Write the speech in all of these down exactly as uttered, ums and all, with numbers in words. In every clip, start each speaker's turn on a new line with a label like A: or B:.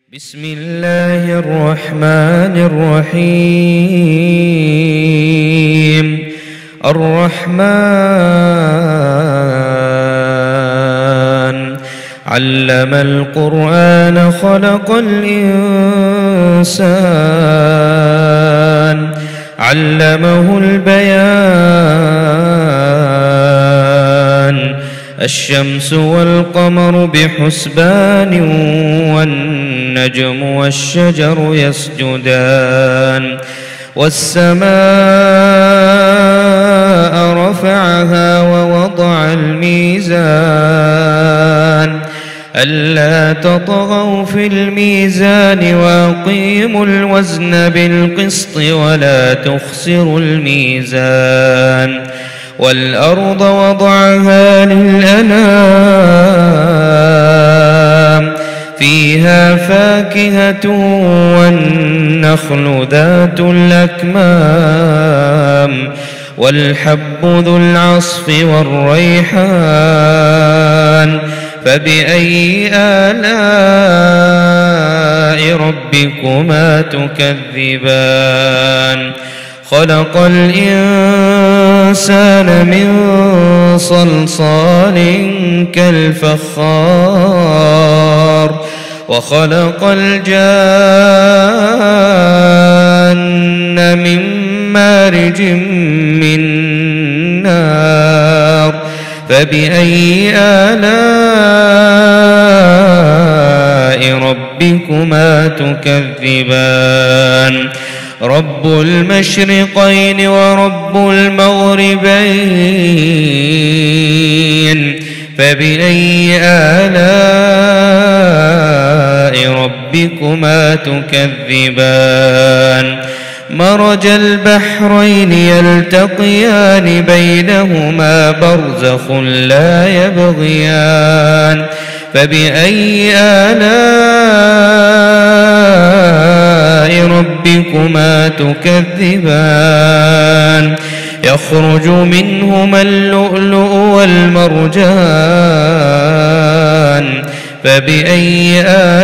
A: بسم الله الرحمن الرحيم. الرحمن علم القرآن خلق الإنسان علمه البيان. الشمس والقمر بحسبان والنجم والشجر يسجدان. والسماء رفعها ووضع الميزان ألا تطغوا في الميزان وأقيموا الوزن بالقسط ولا تخسروا الميزان. والأرض وضعها للأنام فيها فاكهة والنخل ذات الأكمام والحب ذو العصف والريحان. فبأي آلاء ربكما تكذبان؟ خلق الإنسان من صلصال كالفخار وخلق الجان من مارج من نار. فبأي آلاء ربكما تكذبان؟ رب المشرقين ورب المغربين. فبأي آلاء ربكما تكذبان؟ مرج البحرين يلتقيان بينهما برزخ لا يبغيان. فبأي آلاء ربكما تكذبان؟ يخرج منهما اللؤلؤ والمرجان. فبأي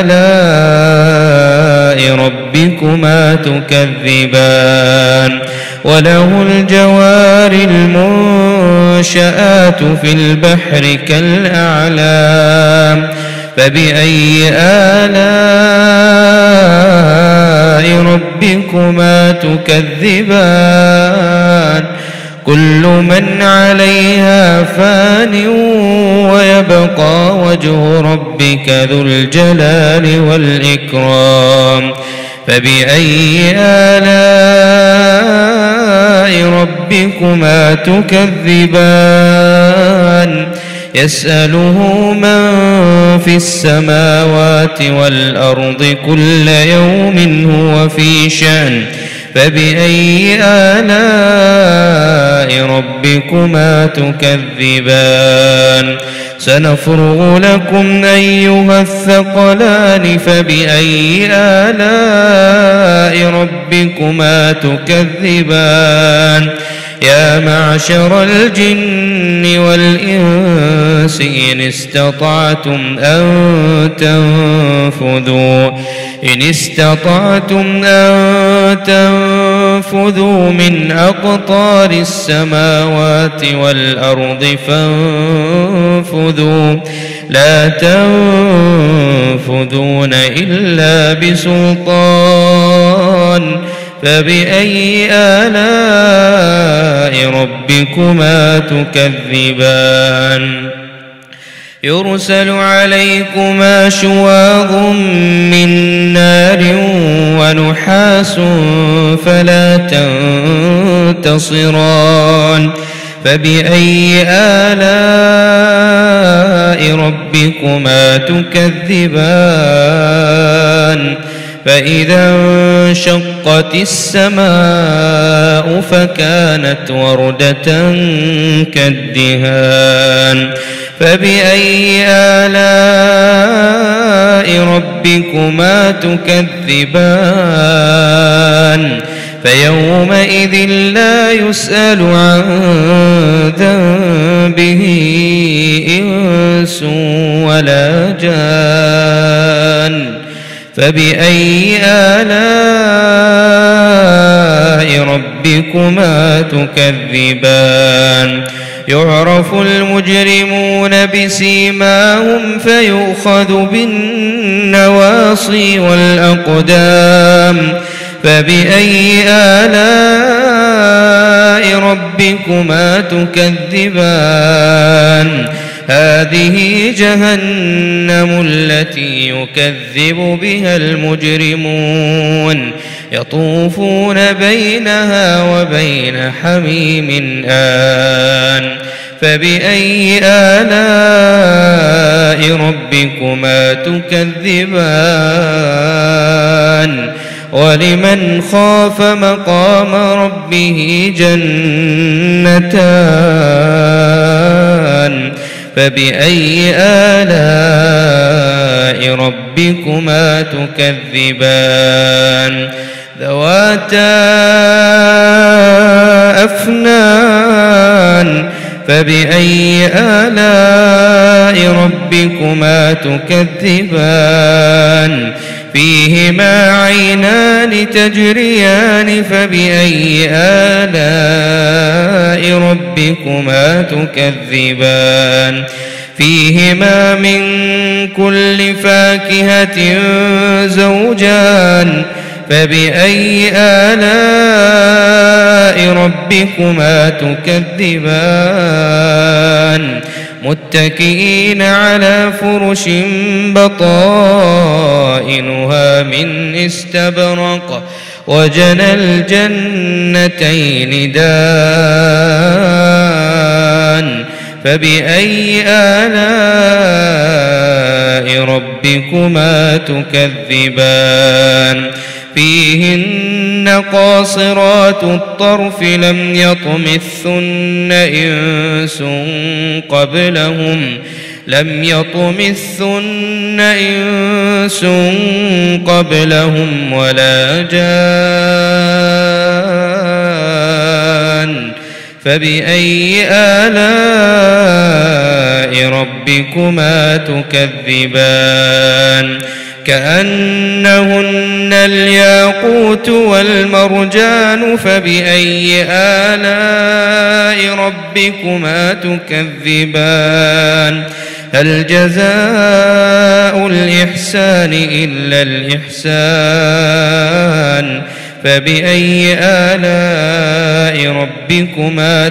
A: آلاء ربكما تكذبان؟ وله الجوار المنشآت في البحر كالأعلام. فبأي آلاء ربكما تكذبان؟ كل من عليها فان ويبقى وجه ربك ذو الجلال والإكرام. فبأي آلاء ربكما تكذبان؟ يسأله من في السماوات والأرض كل يوم هو في شأن. فبأي آلاء ربكما تكذبان؟ سنفرغ لكم أيها الثقلان. فبأي آلاء ربكما تكذبان؟ يا معشر الجن والإنس إن استطعتم أن تنفذوا إن استطعتم أن تنفذوا من أقطار السماوات والأرض فانفذوا لا تنفذون إلا بسلطان. فبأي آلاء ربكما تكذبان؟ يرسل عليكما شواظ من نار ونحاس فلا تنتصران. فبأي آلاء ربكما تكذبان؟ فإذا انشقت السماء فكانت وردة كالدهان. فبأي آلاء ربكما تكذبان؟ فيومئذ لا يسأل عن ذنبه إنس ولا جان. فبأي آلاء ربكما تكذبان يعرف المجرمون بسيماهم فيؤخذ بالنواصي والأقدام فبأي آلاء ربكما تكذبان هذه جهنم التي يكذب بها المجرمون يطوفون بينها وبين حميم آن فبأي آلاء ربكما تكذبان ولمن خاف مقام ربه جنتان فبأي آلاء ربكما تكذبان ذواتا أفنان فبأي آلاء ربكما تكذبان فيهما عينان تجريان فبأي آلاء ربكما تكذبان فيهما من كل فاكهة زوجان فبأي آلاء ربكما تكذبان متكئين على فرش بطائنها من استبرق وجنى الجنتين دان فبأي آلاء ربكما تكذبان فيهن قاصرات الطرف لم يطمثن إنس قبلهم لم يطمثن إنس قبلهم ولا جان فبأي آلاء ربكما تكذبان كأنهن الياقوت والمرجان فبأي آلاء ربكما تكذبان هل جزاء الإحسان إلا الإحسان فبأي آلاء ربكما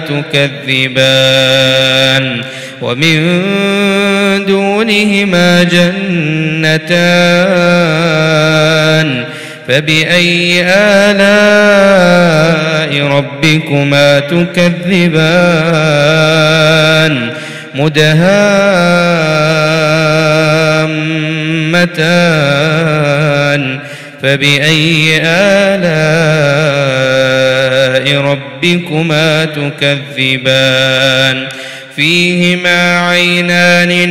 A: تكذبان ومن دونهما جنتان فبأي آلاء ربكما تكذبان مدهامتان فبأي آلاء ربكما تكذبان فيهما عينان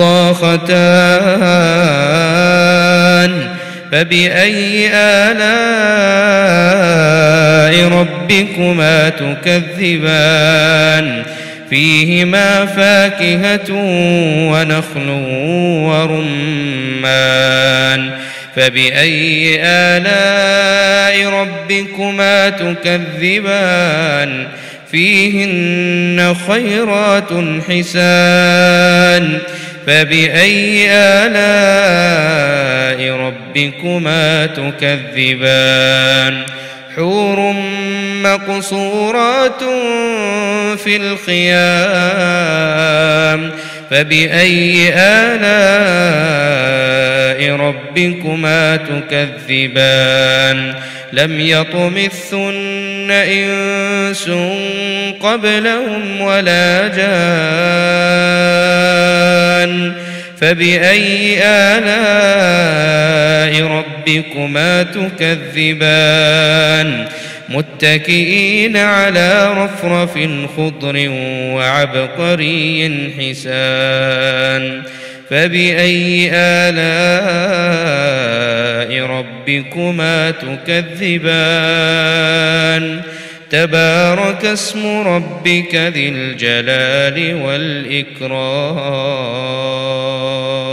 A: نضاختان فبأي آلاء ربكما تكذبان فيهما فاكهة ونخل ورمان فبأي آلاء ربكما تكذبان فيهن خيرات حسان فبأي آلاء ربكما تكذبان حور مقصورات في الخيام فبأي آلاء ربكما تكذبان لم يطمثن إنس قبلهم ولا جان فبأي آلاء ربكما تكذبان متكئين على رفرف خضر وعبقري حسان فبأي آلاء ربكما تكذبان تبارك اسم ربك ذي الجلال والإكرام.